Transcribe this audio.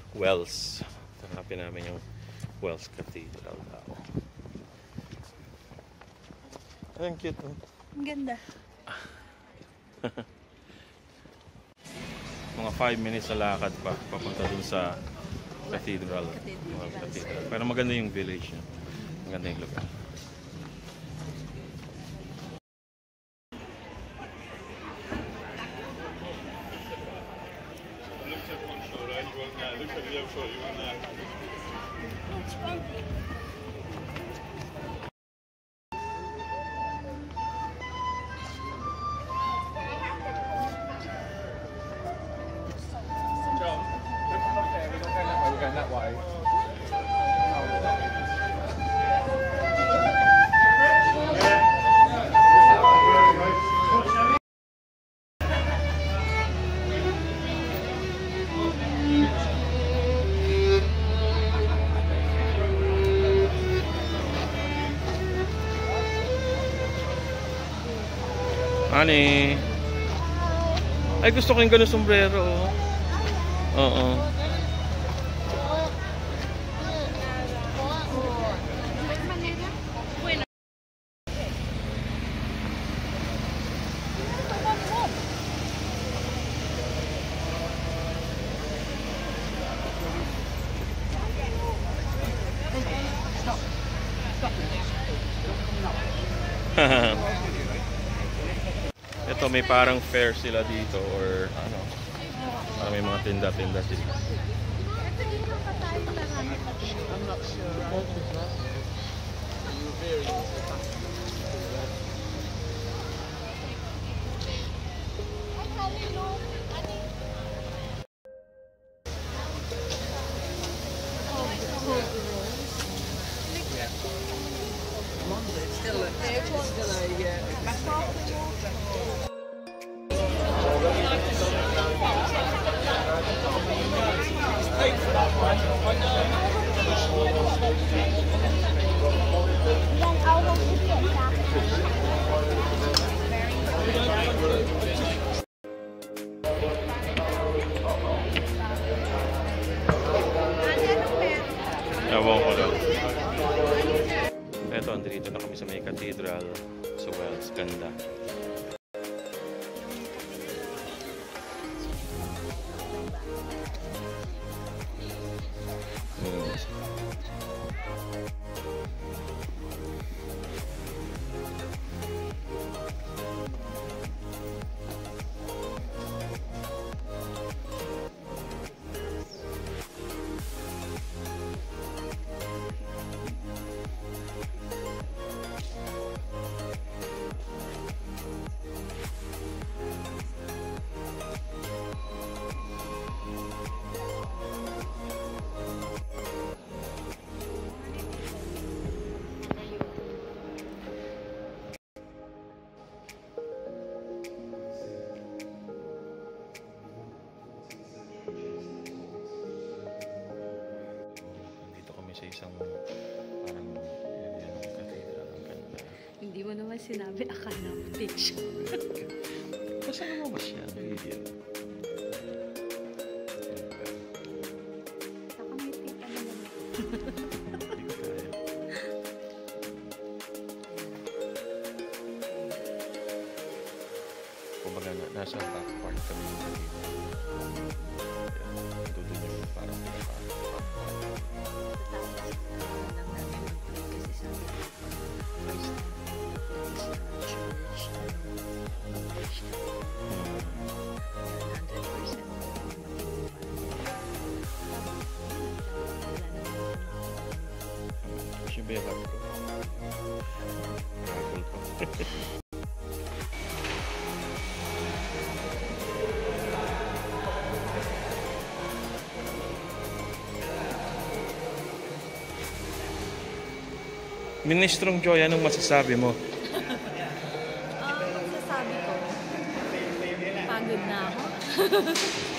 Wells. Hanapin namin yung Wells Cathedral daw. Ang cute. Ang ganda. Mga 5 minutes na lakad pa papunta dun sa Cathedral. Cathedral. Pero maganda yung village niya. Maganda yung lugar. Honey. Ay, gusto ko yung ganun sombrero. Oo. Ito may parang fair sila dito or ano, parang may mga tinda-tinda sila. I'm not sure. Ewan ko daw. Eto, andito na kami sa may Cathedral sa Wells. Ganda. Sa isang parang yan ang cathedral ang ganda. Hindi mo naman sinabi akala mo picture. Kasama mo ba siya? Video. Saka may tita naman. Hindi ko kaya. Kumbaga nasa back part kami ng cathedral. Ito din yung parang Sibehat ko. Rakol ko. Ministrong Joy, anong masasabi mo? Masasabi ko, pagod na ako.